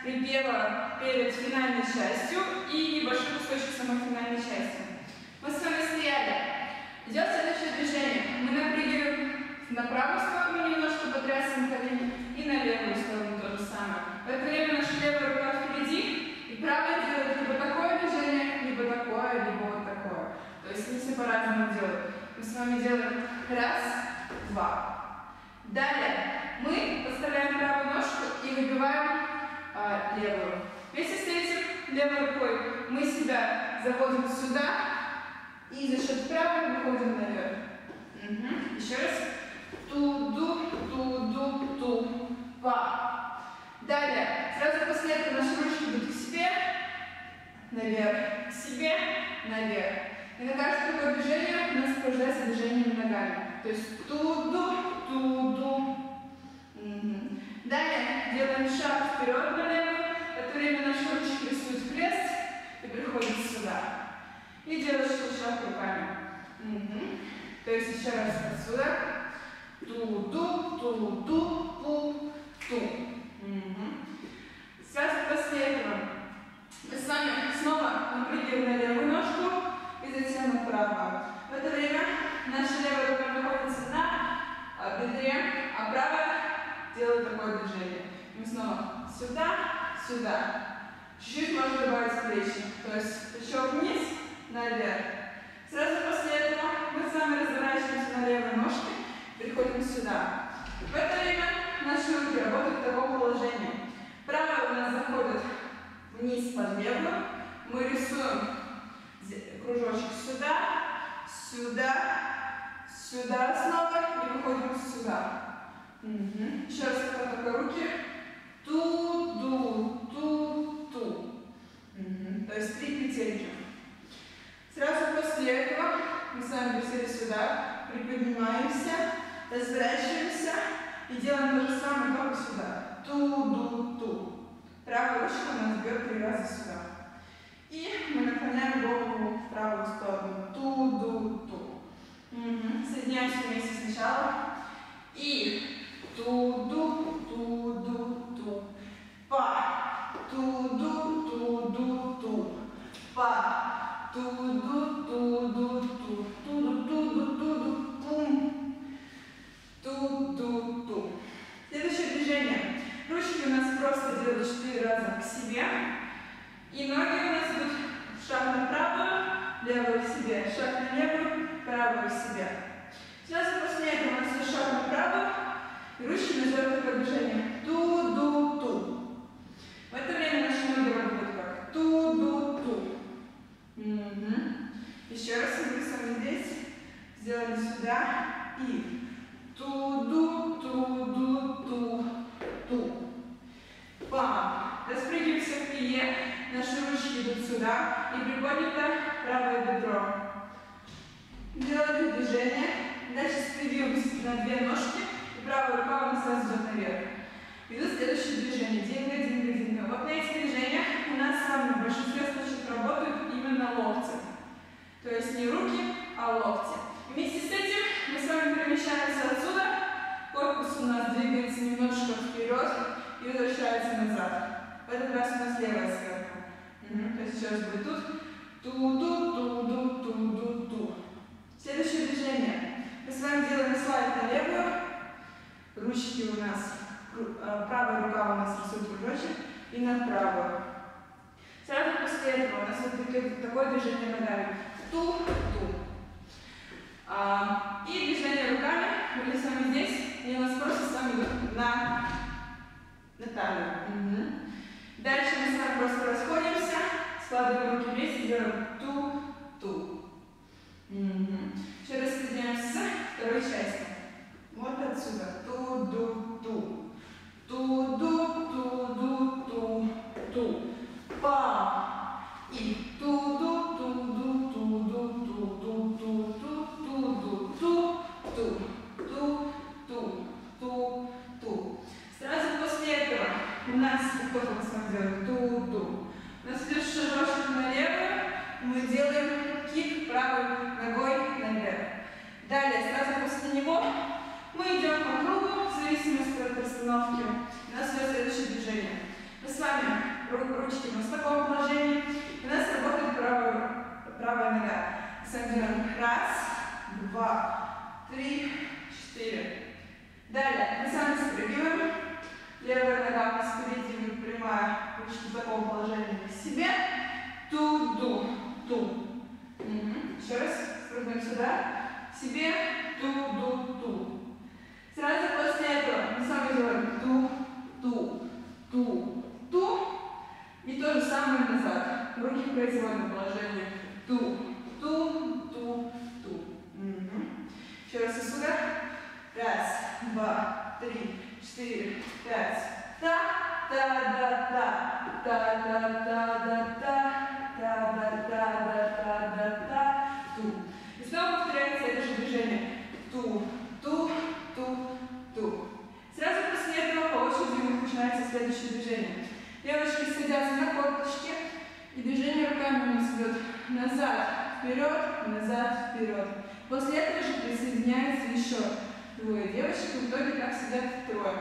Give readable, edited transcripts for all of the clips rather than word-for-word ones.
припева перед финальной частью и небольшой кусочек самой финальной части. Мы с вами стояли. Идет следующее движение. Мы напрягиваем на правую сторону немножко, потрясываем колени, и на левую сторону то же самое. В это время наша левая рука впереди, и правая делает либо такое движение, либо такое, либо вот такое. То есть они все по-разному делают. Мы с вами делаем раз, два. Далее мы подставляем правую ножку и выбиваем левую. Вместе с этим левой рукой мы себя заводим сюда и за счет правой выходим наверх. Еще раз. Ту-ду, ту-ду, ту, па. Далее, сразу после этого наши ручки идут к себе, наверх, к себе, наверх. И на каждое такое движение у нас сопровождается движением ногами. То есть ту-ду, ту-ду. Далее делаем шаг вперед на левую. В это время наши ручки рисуют крест и приходят сюда. И делаешь шаг руками. То есть еще раз отсюда. Ту-ду, ту-ду, ту-ту. Сразу после этого мы с вами снова напрягиваем на левую ножку и затем на правую. В это время наша левая рука находится на бедре, а правая делает такое движение. Мы снова сюда, сюда. Чуть-чуть можно добавить плечи. То есть плечо вниз, наверх. Сразу после этого мы с вами разворачиваемся на левой ножке, приходим сюда. В это время наши руки работают в таком положении. Правая у нас заходит вниз под левую. Мы рисуем кружочек сюда, сюда, сюда снова и выходим сюда. Еще раз такой руки. Ту-ду, ту-ту. То есть 3 петельки. Сразу после этого мы с вами присели сюда, приподнимаемся, разворачиваемся и делаем то же самое, только сюда. Ту-ду-ту. Правая ручка у нас бьет 3 раза сюда. И мы наклоняем голову в правую сторону. Ту-ду-ту. Соединяемся вместе сначала. И ту-ду, ту-ду-ту. Па. Ту-ду, ту-ду-ту. Па. Ту-ду-ту-ду-ту, ту-ду-ту-ду-ту-ду, пум, ту-ду-ту. Следующее движение. Ручки у нас просто делают 4 раза к себе. И ноги у нас идут шаг направо, левую к себе, шаг на левую, правую к себе. Сразу после этого у нас идет шаг направо, и ручки делают такое движение. Ту-ду-ту. В это время наши ноги работают как ту-ду-ту. Еще раз мы с вами здесь сделали сюда и ту-ду, ту-ду, ту-ту. Пам. Распрыгиваемся в плие, наши ручки идут сюда и приподнято правое бедро. Делаем движение, дальше спрыгиваемся на 2 ножки и правая рука у нас сразу идет наверх. Идут следующие движения. Динго, динго, динго. Вот на этих движениях у нас с вами в большинстве случаев работают именно локти. То есть не руки, а локти. Вместе с этим мы с вами перемещаемся отсюда. Корпус у нас двигается немножко вперед и возвращается назад. В этот раз у нас левая сверху. То есть еще раз будет тут. Ту-ду, ту-ду, ту-ду, ту. Следующее движение. Мы с вами делаем слайд на левую. Ручки у нас, правая рука у нас рисует кружочек и на правую. Сразу после этого у нас вот такое движение ногами. Ту-ту. И движение руками. Мы с вами здесь. И у нас просто с вами идут на талию. Дальше мы с вами просто расходимся, складываем руки вместе, делаем ту-ту. Еще раз соединяем с второй частью. Вот отсюда. Ту-ду-ту. Ту-ду, ту-ду, ту-ту. Па. И ту-ду, ту-ду, ту-ду, ту-ду, ту-ду, ту-ду, ту-ту, ту-ту, ту-ту. Сразу после этого у нас, как мы с вами делаем, ту-ту. У нас идет шажочек налево, мы делаем кик правой ногой наверх. Далее, сразу после него мы идем по кругу, в зависимости от расстановки. У нас идет следующее движение. Мы с вами у нас в таком положении. У нас работает правая нога. Сами делаем 1, 2, 3, 4. Далее мы сами спрыгиваем. Левая нога у нас впереди, прямая, ручки в таком положении к себе. Ту-ду, ту. Еще раз спрыгнем сюда, к себе, ту-ду-ту. Сразу после этого мы сами делаем ту-ту, ту-ту. И то же самое назад. Руки в произвольном положении. Ту-ту-ту-ту. Еще раз отсюда. 1, 2, 3, 4, 5. Та-та-да-та. Та-да-да-да-та. Та-да-да-да-да-да-да. Ту. И снова повторяется это же движение. Ту-ту-ту-ту. Сразу после этого по очереди у них начинается следующее движение. Девочки садятся на корточки, и движение руками у нас идет назад, вперед. После этого же присоединяется еще двое девочек, и в итоге так сидят трое.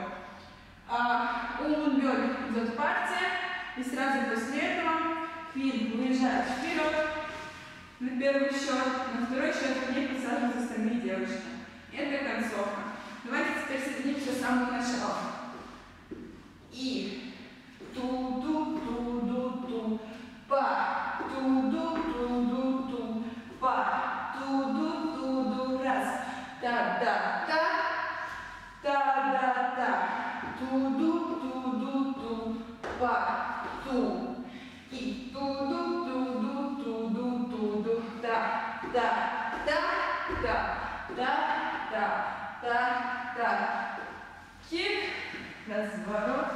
Умбёк идет партия, и сразу после этого Филипп выезжает вперед на первый счет, на второй счет к ней присаживаются остальные девочки. Это концовка. Давайте теперь соединимся с самого начала. И ту-ду-ту-ду-ту, па, ту-ду-ту-ду-ту, па, ту-ду-ту-ду, раз, та-да-та, та-да-та, ту-ду-ту-ду-ту, па, ту, и ту-ду-ту-ду-ту-ду-ту-ду, та-та-та-та-та-та-та, кик, разворот.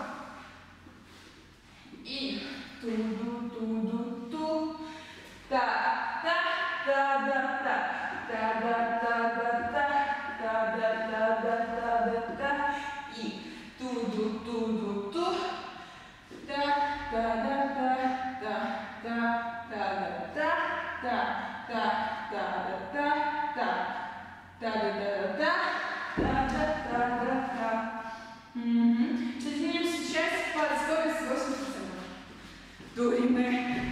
И ту-ду-ту-ду-ту, та-та-та-да-та, та-да-та-да-та, та-да-та-да-та-да-та, и ту-ду-ту-ду-ту, та-та-та-да-та-та-та-та-та-та-та-та-та-та-та-та-та. Соединим сейчас по скорости 80%. Дуриме.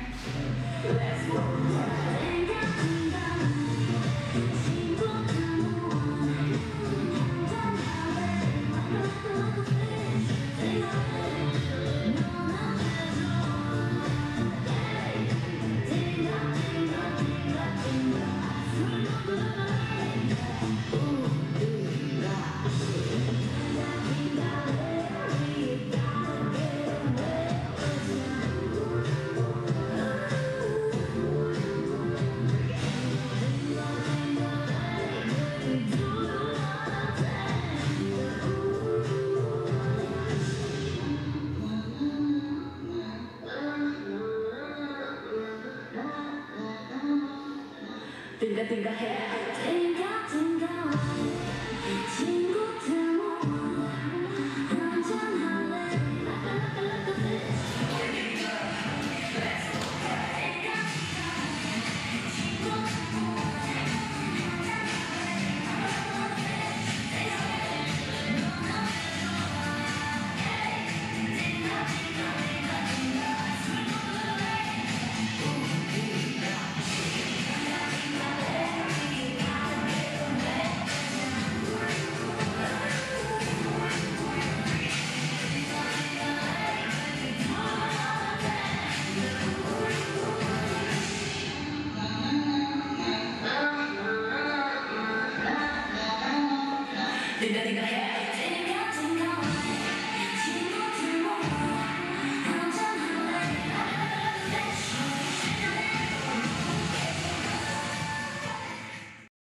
띵가 해 띵가 친구 때문에 한잔 할래 띵가 해